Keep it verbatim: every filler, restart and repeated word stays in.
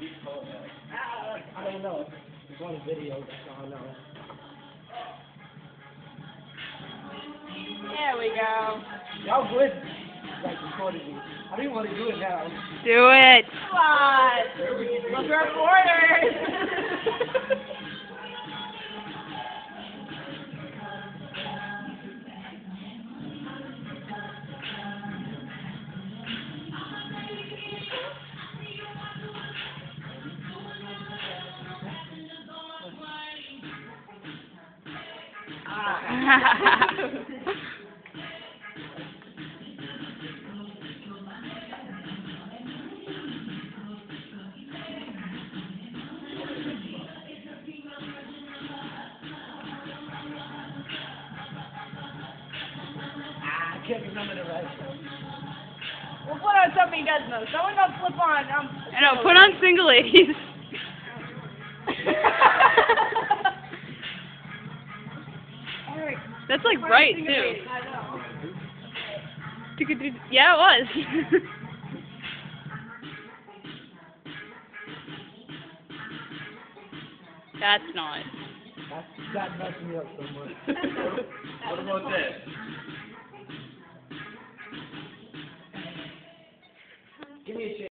I don't know. It's on a video, that's all I know. There we go. Y'all good? Like recording me. I didn't want to do it now. Do it. Come on. Look reporters. I can't remember the rest. We'll put on something he does know. Someone go flip on. Um, I know, put on single ladies. Eric, That's like right, single too. ladies. I know. Yeah, it was. That's not. That's, that messed me up so much. What about this? Give me a chance.